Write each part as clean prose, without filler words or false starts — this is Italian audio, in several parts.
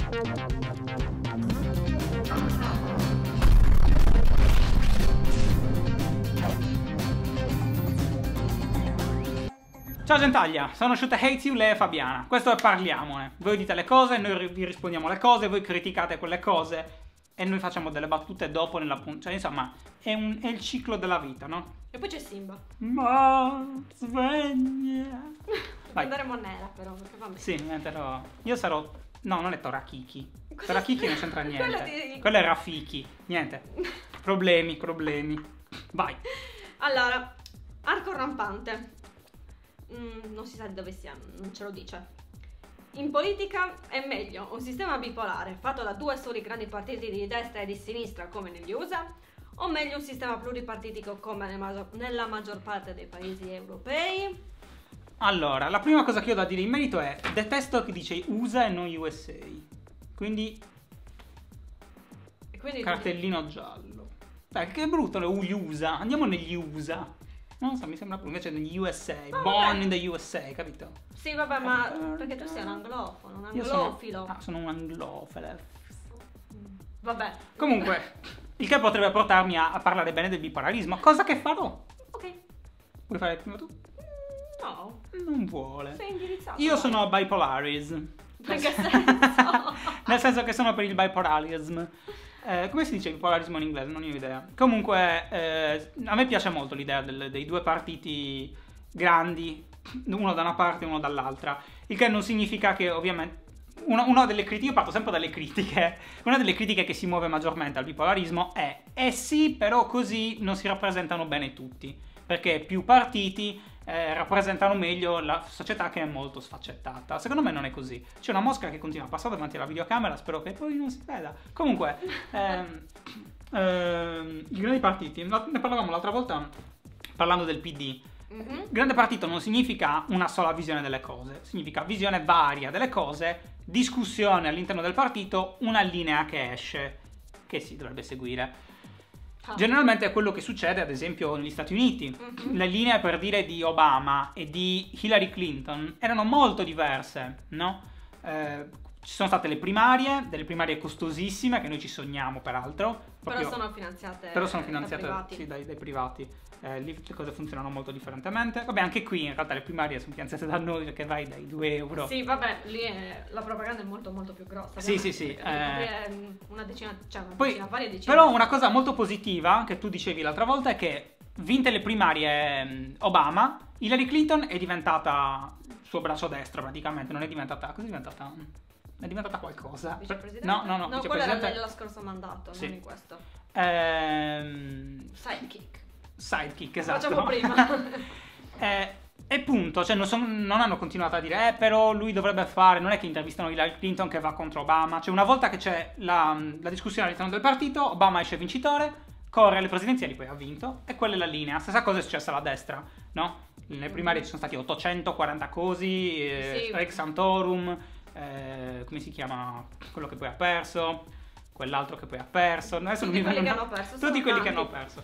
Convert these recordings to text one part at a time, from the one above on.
Ciao Gentaglia, sono Shoot Hates You, lei è Fabiana. Questo è Parliamone. Voi dite le cose, noi vi rispondiamo alle cose, voi criticate quelle cose e noi facciamo delle battute dopo nella puntata. Cioè, insomma, è il ciclo della vita, no? E poi c'è Simba. Ma sveglia. Andremo nera però, perché va bene. Sì, niente, no. Io sarò... No, non è Torakiki. Torakiki non c'entra niente. di... Quello è Rafiki. Niente. Problemi. Vai. Allora, arco rampante. Non si sa di dove sia, non ce lo dice. In politica è meglio un sistema bipolare fatto da due soli grandi partiti di destra e di sinistra come negli USA, o meglio un sistema pluripartitico come nella maggior parte dei paesi europei? Allora, la prima cosa che ho da dire in merito è detesto che dice USA e non USA. Quindi cartellino giallo. Dai, che brutto le USA. Andiamo negli USA. Non so, mi sembra più invece negli USA. Born in the USA, capito? Sì, vabbè, ma perché tu sei un anglofono, un anglofilo. Sono un anglofilo. Vabbè. Comunque, il che potrebbe portarmi a parlare bene del bipolarismo, cosa che farò. Ok. Vuoi fare prima tu? No. Non vuole. Sei indirizzato. Io sono bipolarism. In che senso? Nel senso che sono per il bipolarism. Come si dice bipolarismo in inglese? Non ho idea. Comunque, a me piace molto l'idea dei due partiti grandi, uno da una parte e uno dall'altra. Il che non significa che, ovviamente, una delle critiche, io parto sempre dalle critiche, una delle critiche che si muove maggiormente al bipolarismo è sì, però così non si rappresentano bene tutti, perché più partiti rappresentano meglio la società che è molto sfaccettata. Secondo me non è così. C'è una mosca che continua a passare davanti alla videocamera, spero che poi non si veda. Comunque, i grandi partiti, ne parlavamo l'altra volta parlando del PD. Grande partito non significa una sola visione delle cose, significa visione varia delle cose, discussione all'interno del partito, una linea che esce, che si dovrebbe seguire. Generalmente è quello che succede ad esempio negli Stati Uniti. Le linee, per dire, di Obama e di Hillary Clinton erano molto diverse, no? Ci sono state le primarie, delle primarie costosissime che noi ci sogniamo peraltro. Però sono finanziate da privati. Sì, dai privati. Lì le cose funzionano molto differentemente. Vabbè, anche qui in realtà le primarie sono finanziate da noi, perché vai dai 2 euro. Sì, vabbè, lì la propaganda è molto molto più grossa. Sì. Una decina, varie decine. Però una cosa molto positiva che tu dicevi l'altra volta è che, vinte le primarie Obama, Hillary Clinton è diventata il suo braccio destro praticamente. Non è diventata... Cosa è diventata? È diventata qualcosa. Vicepresidente? No, No, quello era nello scorso mandato, sì. non in questo. Sidekick, esatto. Facciamo prima. E punto, cioè non hanno continuato a dire però lui dovrebbe fare, non è che intervistano Hillary Clinton che va contro Obama. Cioè una volta che c'è la discussione all'interno del partito, Obama esce vincitore, corre alle presidenziali, poi ha vinto, e quella è la linea. Stessa cosa è successa alla destra, no? Nelle primarie ci sono stati 840 cosi, sì. Rex Santorum, come si chiama quello che poi ha perso, quell'altro che poi ha perso, adesso tutti quelli che hanno perso, tutti quelli che hanno perso.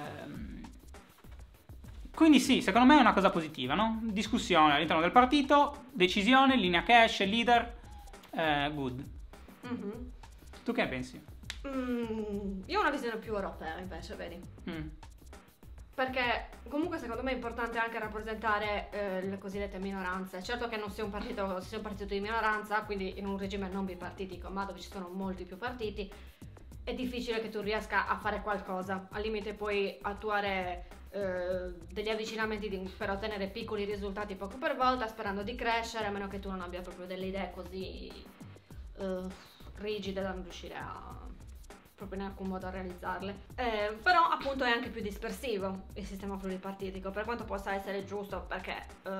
Quindi sì, secondo me è una cosa positiva, no? Discussione all'interno del partito, decisione, linea che esce, leader, good. Tu che ne pensi? Io ho una visione più europea invece, vedi? Perché comunque secondo me è importante anche rappresentare le cosiddette minoranze. Certo che non sia un partito di minoranza, quindi in un regime non bipartitico, ma dove ci sono molti più partiti, è difficile che tu riesca a fare qualcosa. Al limite puoi attuare degli avvicinamenti per ottenere piccoli risultati poco per volta, sperando di crescere, a meno che tu non abbia proprio delle idee così rigide da non riuscire proprio in alcun modo a realizzarle. Però appunto è anche più dispersivo il sistema pluripartitico, per quanto possa essere giusto, perché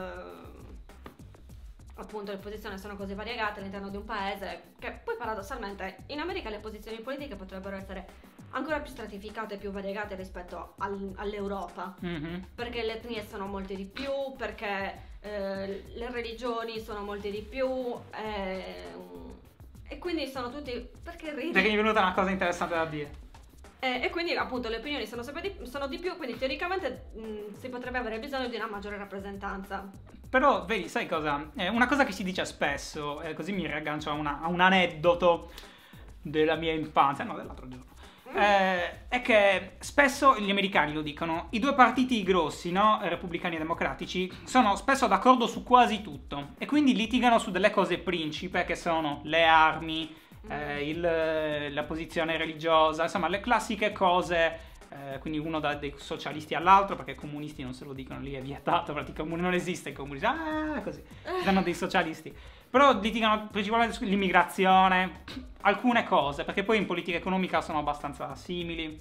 appunto le posizioni sono così variegate all'interno di un paese, che poi paradossalmente in America le posizioni politiche potrebbero essere ancora più stratificate e più variegate rispetto all'Europa, perché le etnie sono molte di più, perché le religioni sono molte di più, e quindi sono tutti... Perché ridi? Perché mi è venuta una cosa interessante da dire. E quindi appunto le opinioni sono di più, quindi teoricamente si potrebbe avere bisogno di una maggiore rappresentanza. Però, vedi, sai cosa? Una cosa che si dice spesso, così mi riaggancio a un aneddoto della mia infanzia, no, dell'altro giorno, è che spesso gli americani lo dicono, i due partiti grossi, no, repubblicani e democratici, sono spesso d'accordo su quasi tutto e quindi litigano su delle cose principe che sono le armi, la posizione religiosa, insomma le classiche cose. Quindi uno dai socialisti all'altro, perché i comunisti non se lo dicono, lì è vietato, praticamente non esiste il comunismo, così, danno dei socialisti. Però litigano principalmente sull'immigrazione, alcune cose, perché poi in politica economica sono abbastanza simili,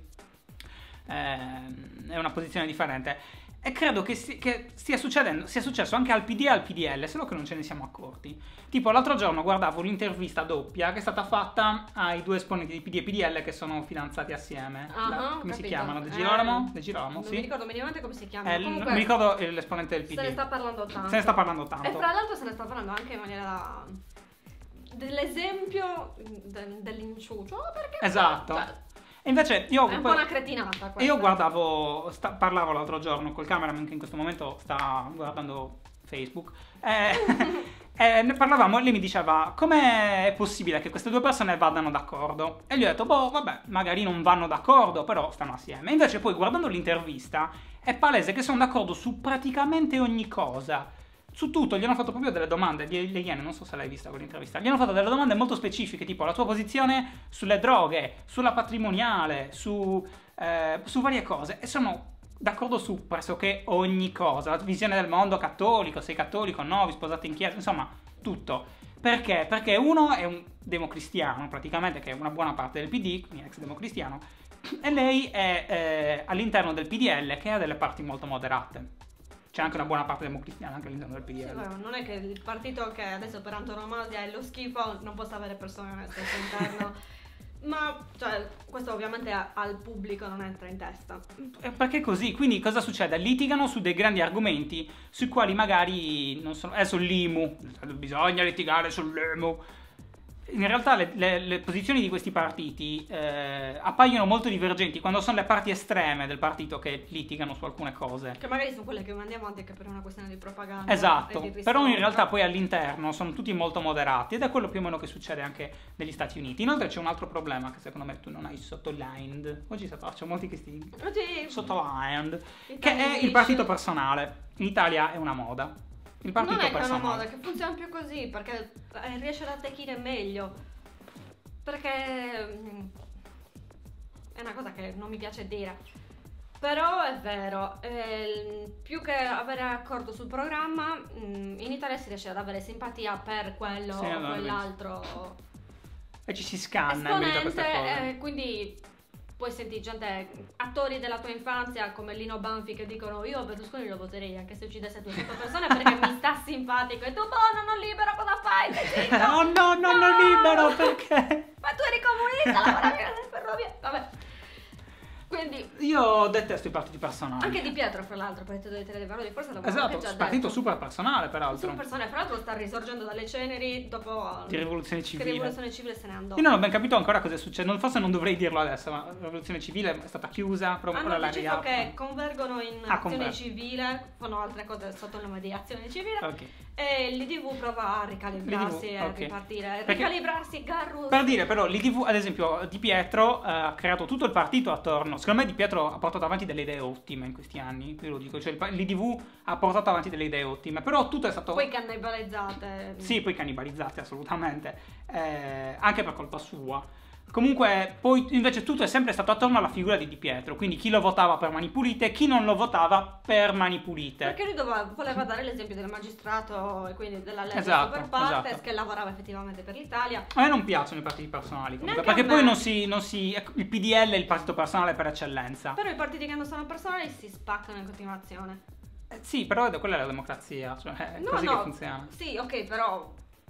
è una posizione differente. E credo che sia successo anche al PD e al PDL, solo che non ce ne siamo accorti. Tipo, l'altro giorno guardavo un'intervista doppia che è stata fatta ai due esponenti di PD e PDL che sono fidanzati assieme. Come si chiamano? De Girolamo? Non sì. mi ricordo minimamente come si chiamano. Non mi ricordo l'esponente del PD. Se ne sta parlando tanto. Se ne sta parlando tanto. E fra l'altro se ne sta parlando anche in maniera dell'esempio dell'inciucio. Perché esatto. Cioè, e invece io è un po' una cretinata questa. Io parlavo l'altro giorno col cameraman che in questo momento sta guardando Facebook ne parlavamo e lei mi diceva come è possibile che queste due persone vadano d'accordo, e gli ho detto vabbè, magari non vanno d'accordo però stanno assieme. Invece poi guardando l'intervista è palese che sono d'accordo su praticamente ogni cosa, su tutto. Gli hanno fatto proprio delle domande, le Iene, non so se l'hai vista quell'intervista, gli hanno fatto delle domande molto specifiche, tipo la tua posizione sulle droghe, sulla patrimoniale, su varie cose, e sono d'accordo su pressoché ogni cosa, la visione del mondo cattolico, sei cattolico, no, vi sposate in chiesa, insomma, tutto. Perché? Perché uno è un democristiano, praticamente, che è una buona parte del PD, quindi ex democristiano, e lei è all'interno del PDL, che ha delle parti molto moderate. C'è anche una buona parte democristiana anche all'interno del PDL. Sì, non è che il partito che adesso per antonomasia è lo schifo non possa avere persone oneste al suo interno. Ma cioè, questo ovviamente al pubblico non entra in testa. Perché così? Quindi cosa succede? Litigano su dei grandi argomenti sui quali magari non sono. Sull'IMU, bisogna litigare sull'IMU. In realtà le posizioni di questi partiti appaiono molto divergenti quando sono le parti estreme del partito che litigano su alcune cose. Che magari sono quelle che mandiamo anche per una questione di propaganda. Esatto, però in realtà poi all'interno sono tutti molto moderati ed è quello più o meno che succede anche negli Stati Uniti. Inoltre c'è un altro problema che secondo me tu non hai sottolineato. Oggi c'è molti che si sottolineato, che è il partito personale. In Italia è una moda. Il partito non è personale. una moda, che funziona più così, perché riesce ad attecchire meglio. Perché è una cosa che non mi piace dire. Però è vero, più che avere accordo sul programma, in Italia si riesce ad avere simpatia per quello o quell'altro. E ci si scanna in merito a queste cose. Quindi poi senti gente, attori della tua infanzia come Lino Banfi, che dicono io Berlusconi lo voterei anche se uccidesse 200 persone perché mi sta simpatico, e tu non libero, cosa fai? Oh no, non libero, perché? Ma tu eri comunista, lavoravi nelle ferrovie, vabbè. Quindi io detesto i partiti personali. Anche Di Pietro, fra l'altro, partito dei Televalori, forse l'avevo esatto, già partito detto. super personale, peraltro. Super personale, fra l'altro sta risorgendo dalle ceneri dopo di rivoluzione civile. Che rivoluzione civile se ne andò. Io non ho ben capito ancora cosa è successo, forse non dovrei dirlo adesso, ma la rivoluzione civile è stata chiusa. Hanno deciso che convergono in azione civile, fanno altre cose sotto il nome di azione civile. Okay. E l'IDV prova a ricalibrarsi e ripartire. Ricalibrarsi, Garrus. Per dire, però, l'IDV, ad esempio, Di Pietro ha creato tutto il partito attorno. Secondo me Di Pietro ha portato avanti delle idee ottime in questi anni, io lo dico, cioè l'IDV ha portato avanti delle idee ottime, però tutto è stato. Poi cannibalizzate. Sì, poi cannibalizzate, assolutamente. Anche per colpa sua. Comunque, poi invece tutto è sempre stato attorno alla figura di Di Pietro, quindi chi lo votava per Mani Pulite, chi non lo votava per Mani Pulite. Perché lui voleva dare l'esempio del magistrato e quindi della legge super partes, che lavorava effettivamente per l'Italia. A me non piacciono i partiti personali, comunque, perché poi non si il PDL è il partito personale per eccellenza. Però i partiti che non sono personali si spaccano in continuazione. Sì, però quella è la democrazia, cioè è così che funziona. Sì, ok, però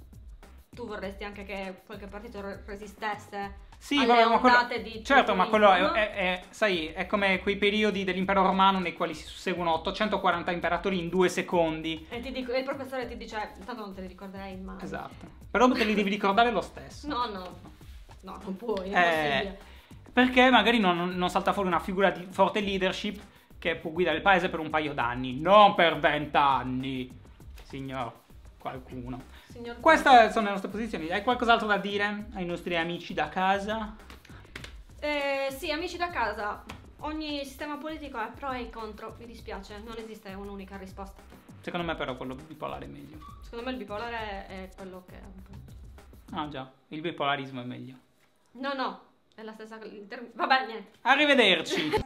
tu vorresti anche che qualche partito resistesse. Sì, ma quello, certo, ma quello sai, è come quei periodi dell'impero romano nei quali si susseguono 840 imperatori in 2 secondi. E il professore ti dice, tanto non te li ricorderai mai. Esatto, però te li devi ricordare lo stesso. No, non puoi, è impossibile. Perché magari non salta fuori una figura di forte leadership che può guidare il paese per un paio d'anni, non per 20 anni. signor qualcuno. Signor Queste sono le nostre posizioni. Hai qualcos'altro da dire ai nostri amici da casa? Sì, amici da casa, ogni sistema politico è pro e contro, mi dispiace, non esiste un'unica risposta. Secondo me però quello bipolare è meglio. Secondo me il bipolare è quello che è un po'. Ah già, il bipolarismo è meglio. No, è la stessa. Vabbè, niente. Arrivederci!